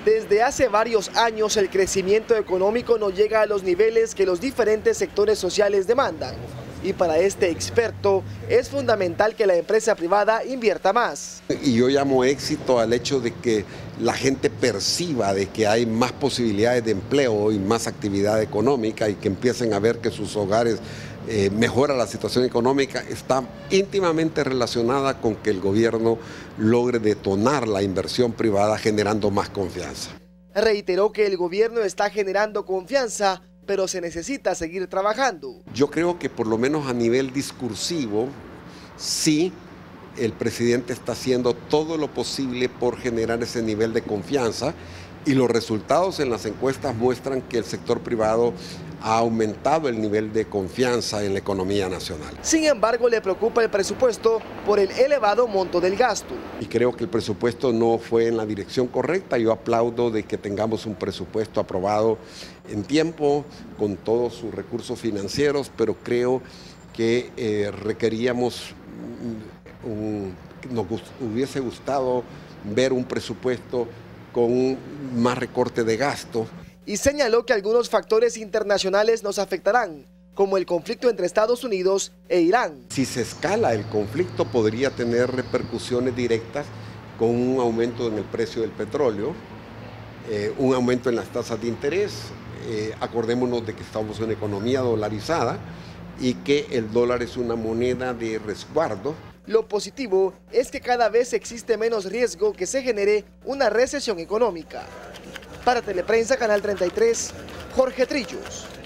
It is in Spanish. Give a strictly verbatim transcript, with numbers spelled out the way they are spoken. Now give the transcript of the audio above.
Desde hace varios años el crecimiento económico no llega a los niveles que los diferentes sectores sociales demandan. Y para este experto es fundamental que la empresa privada invierta más. Y yo llamo éxito al hecho de que la gente perciba de que hay más posibilidades de empleo y más actividad económica y que empiecen a ver que sus hogares eh, mejora la situación económica. Está íntimamente relacionada con que el gobierno logre detonar la inversión privada generando más confianza. Reiteró que el gobierno está generando confianza, pero se necesita seguir trabajando. Yo creo que por lo menos a nivel discursivo, sí, el presidente está haciendo todo lo posible por generar ese nivel de confianza y los resultados en las encuestas muestran que el sector privado ha aumentado el nivel de confianza en la economía nacional. Sin embargo, le preocupa el presupuesto por el elevado monto del gasto. Y creo que el presupuesto no fue en la dirección correcta. Yo aplaudo de que tengamos un presupuesto aprobado en tiempo, con todos sus recursos financieros, pero creo que eh, requeríamos, un, nos hubiese gustado ver un presupuesto con más recorte de gasto. Y señaló que algunos factores internacionales nos afectarán, como el conflicto entre Estados Unidos e Irán. Si se escala el conflicto, podría tener repercusiones directas con un aumento en el precio del petróleo, eh, un aumento en las tasas de interés. Eh, acordémonos de que estamos en una economía dolarizada y que el dólar es una moneda de resguardo. Lo positivo es que cada vez existe menos riesgo que se genere una recesión económica. Para Teleprensa, Canal treinta y tres, Jorge Trillos.